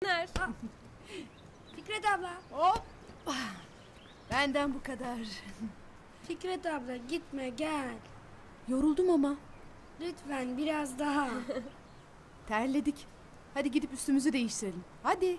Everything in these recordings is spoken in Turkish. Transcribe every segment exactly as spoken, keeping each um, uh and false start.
Caner. Fikret abla. Hop. Benden bu kadar. Fikret abla gitme gel. Yoruldum ama. Lütfen biraz daha. Terledik. Hadi gidip üstümüzü değiştirelim. Hadi.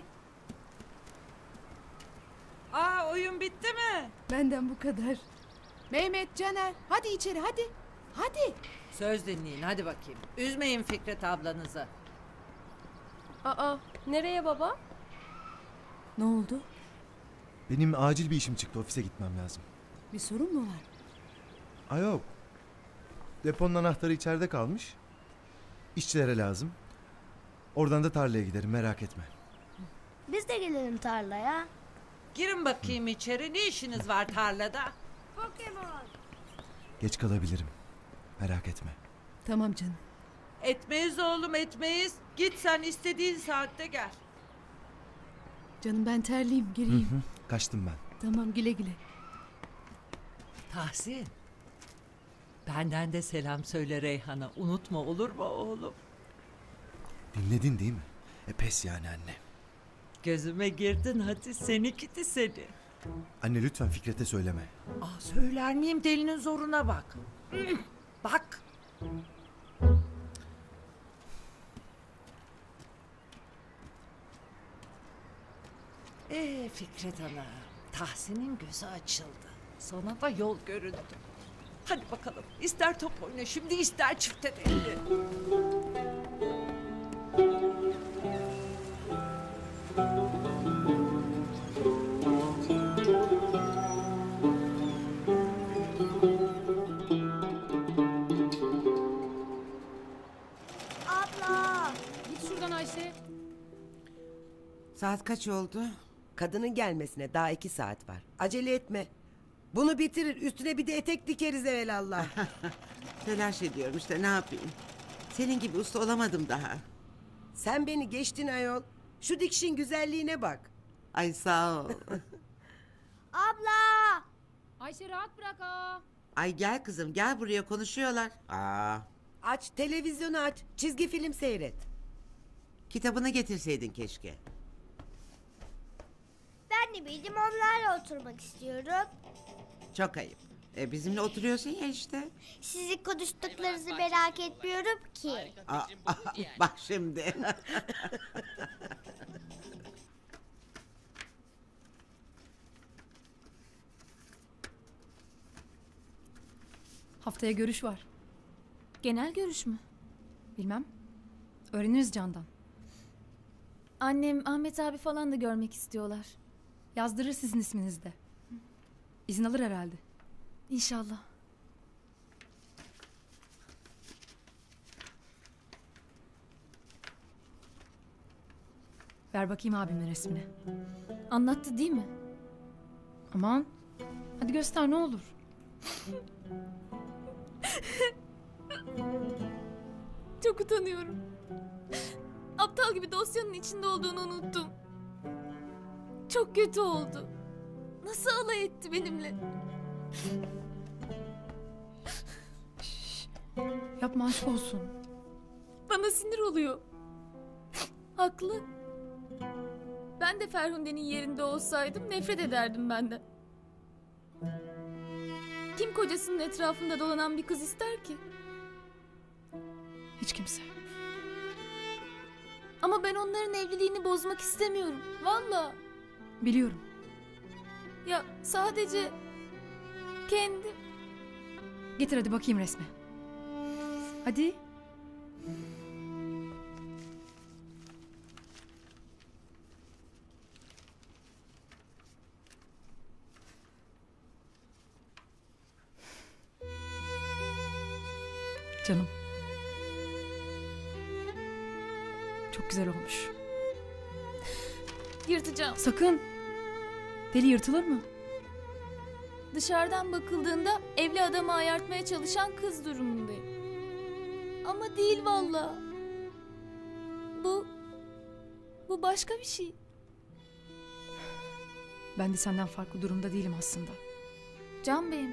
Aa, oyun bitti mi? Benden bu kadar. Mehmet, Caner, hadi içeri hadi. Hadi. Söz dinleyin hadi bakayım. Üzmeyin Fikret ablanızı. Aa, nereye baba? Ne oldu? Benim acil bir işim çıktı. Ofise gitmem lazım. Bir sorun mu var? Ay yok. Deponun anahtarı içeride kalmış. İşçilere lazım. Oradan da tarlaya giderim, merak etme. Biz de gelelim tarlaya. Girin bakayım içeri. Ne işiniz var tarlada? Pokemon. Geç kalabilirim. Merak etme. Tamam canım. Etmeyiz oğlum etmeyiz. Git sen istediğin saatte gel. Canım ben terliyim, Hı gireyim. hı, kaçtım ben. Tamam, güle güle. Tahsin. Benden de selam söyle Reyhan'a. Unutma olur mu oğlum? Dinledin değil mi? E pes yani anne. Gözüme girdin hadi seni gidi seni. Anne lütfen Fikret'e söyleme. Aa, söyler miyim delinin zoruna bak. Bak. Ee Fikret Ana, Tahsin'in gözü açıldı. Sana da yol göründü. Hadi bakalım, ister top oyna şimdi ister çifte delili. Abla. Git şuradan Ayşe. Saat kaç oldu? Kadının gelmesine daha iki saat var. Acele etme. Bunu bitirir, üstüne bir de etek dikeriz evelallah. Telaş ediyorum işte, ne yapayım? Senin gibi usta olamadım daha. Sen beni geçtin ayol. Şu dikişin güzelliğine bak. Ay sağ ol. Abla. Ayşe rahat bırak ha. Ay gel kızım, gel buraya, konuşuyorlar. Aa, Aç, televizyonu aç. Çizgi film seyret. kitabını getirseydin keşke. Ben de bildim onlarla oturmak istiyorum. Çok ayıp. E, bizimle oturuyorsun ya işte. Sizin konuştuklarınızı merak etmiyorum ki. Aa, bak şimdi. Haftaya görüş var. Genel görüş mü? Bilmem. Öğreniriz Can'dan. Annem, Ahmet abi falan da görmek istiyorlar. Yazdırır sizin isminizi de. İzin alır herhalde. İnşallah. Ver bakayım abimin resmini. Anlattı değil mi? Aman. Hadi göster ne olur. Çok utanıyorum. Aptal gibi dosyanın içinde olduğunu unuttum. Çok kötü oldu. Nasıl alay etti benimle? Yapma aşk olsun. Bana sinir oluyor. Haklı. Ben de Ferhunde'nin yerinde olsaydım nefret ederdim benden. Kim kocasının etrafında dolanan bir kız ister ki? Hiç kimse. Ama ben onların evliliğini bozmak istemiyorum. Vallahi. Biliyorum. Ya sadece kendim. Getir hadi bakayım resmi. Hadi. Canım. Çok güzel olmuş. Yırtacağım. Sakın. Deli yırtılır mı? Dışarıdan bakıldığında evli adamı ayartmaya çalışan kız durumundayım. Ama değil vallahi. Bu... Bu başka bir şey. Ben de senden farklı durumda değilim aslında. Can Bey'im.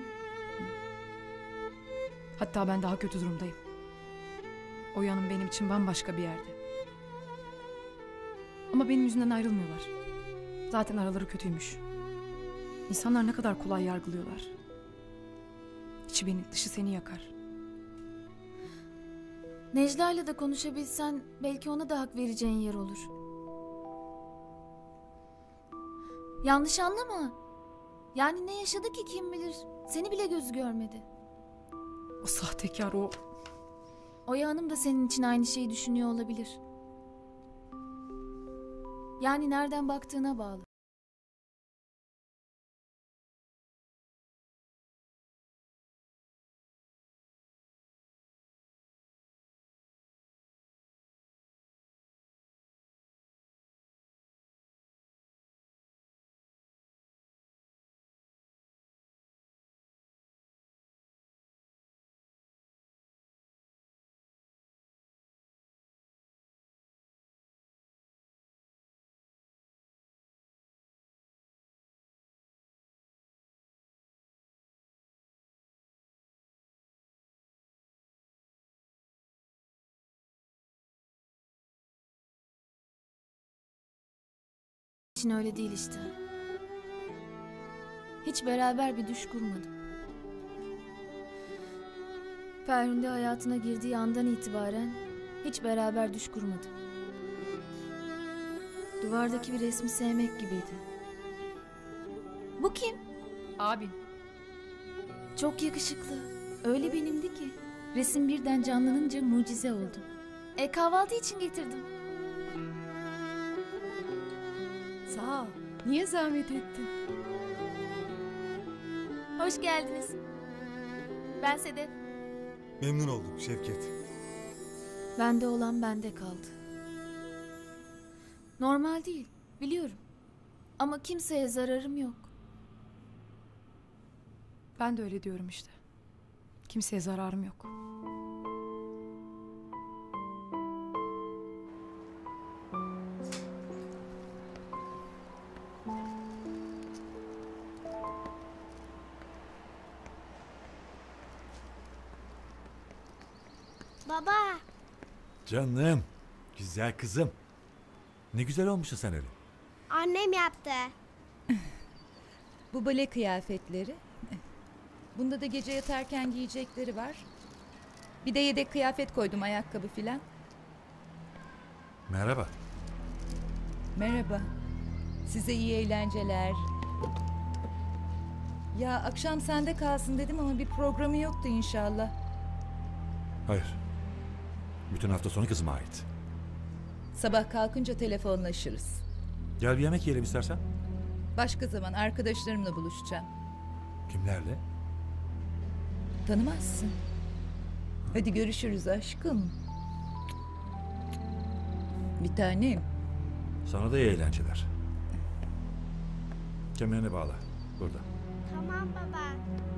Hatta ben daha kötü durumdayım. O yanım benim için bambaşka bir yerde. Ama benim yüzümden ayrılmıyorlar. Zaten araları kötüymüş. İnsanlar ne kadar kolay yargılıyorlar. İçi beni, dışı seni yakar. Necla'yla da konuşabilsen belki ona da hak vereceğin yer olur. Yanlış anlama. Yani ne yaşadı ki kim bilir. Seni bile gözü görmedi. O sahtekar o. Oya Hanım da senin için aynı şeyi düşünüyor olabilir. Yani nereden baktığına bağlı. için öyle değil işte. Hiç beraber bir düş kurmadım. Ferhunde hayatına girdiği andan itibaren hiç beraber düş kurmadım. Duvardaki bir resmi sevmek gibiydi. Bu kim? Abim. Çok yakışıklı. Öyle benimdi ki. Resim birden canlanınca mucize oldu. E kahvaltı için getirdim. Sağ ol. Niye zahmet ettin? Hoş geldiniz. Ben Sedef. Memnun oldum Şevket. Bende olan bende kaldı. Normal değil, biliyorum. Ama kimseye zararım yok. Ben de öyle diyorum işte. Kimseye zararım yok. Baba, Canım, güzel kızım. Ne güzel olmuşsun sen öyle. annem yaptı. Bu bale kıyafetleri. Bunda da gece yatarken giyecekleri var. Bir de yedek kıyafet koydum, ayakkabı filan. Merhaba. Merhaba. Size iyi eğlenceler. Ya akşam sende kalsın dedim ama bir programı yoktu inşallah. Hayır. Bütün hafta sonu kızıma ait. Sabah kalkınca telefonlaşırız. Gel bir yemek yiyelim istersen. Başka zaman arkadaşlarımla buluşacağım. Kimlerle? Tanımazsın. Hadi görüşürüz aşkım. Bir tanem. Sana da iyi eğlenceler. Kemerini bağla. Burada. Tamam baba.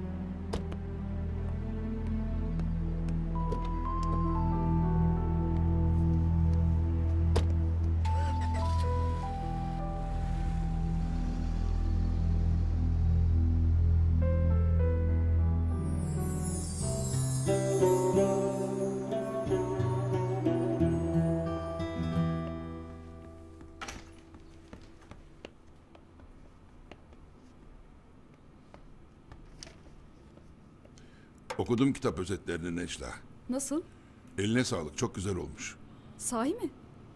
Okudum kitap özetlerini Necla. Nasıl? Eline sağlık, çok güzel olmuş. Sahi mi?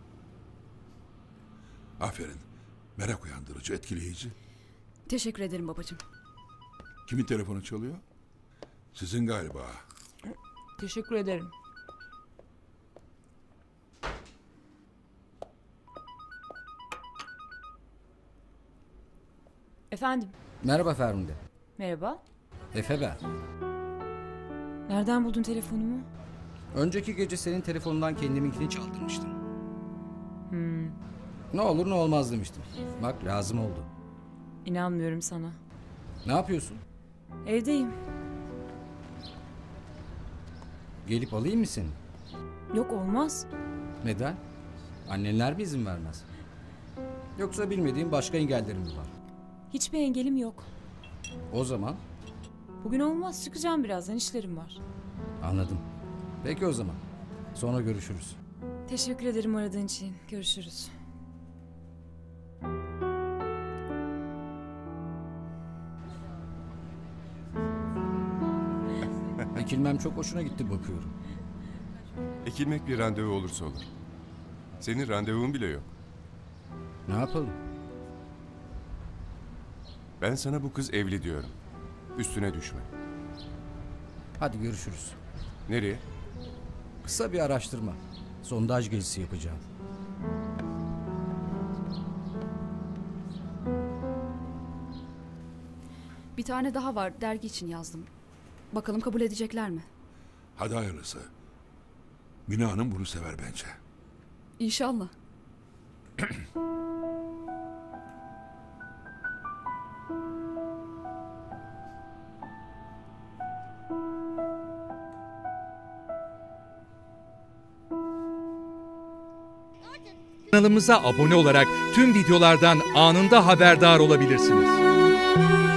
Aferin. Merak uyandırıcı, etkileyici. Teşekkür ederim babacığım. Kimin telefonu çalıyor? Sizin galiba. Teşekkür ederim. Efendim? Merhaba Ferhunde. Merhaba. Efe ben. Nereden buldun telefonumu? Önceki gece senin telefonundan kendiminkini çaldırmıştım. Hmm, Ne olur ne olmaz demiştim. Bak lazım oldu. inanmıyorum sana. Ne yapıyorsun? Evdeyim. Gelip alayım mı seni? Yok olmaz. Neden? Annenler mi izin vermez? Yoksa bilmediğin başka engellerin mi var? Hiçbir engelim yok. O zaman Bugün olmaz, çıkacağım birazdan, işlerim var. anladım. Peki o zaman. Sonra görüşürüz. Teşekkür ederim aradığın için. Görüşürüz. Ekilmem çok hoşuna gitti bakıyorum. Ekilmek bir randevu olursa olur. Senin randevun bile yok. Ne yapalım? Ben sana bu kız evli diyorum. Üstüne düşme. Hadi görüşürüz. Nereye? Kısa bir araştırma. Sondaj gezisi yapacağım. Bir tane daha var, dergi için yazdım. Bakalım kabul edecekler mi? Hadi hayırlısı. Mine Hanım bunu sever bence. İnşallah. Kanalımıza abone olarak tüm videolardan anında haberdar olabilirsiniz.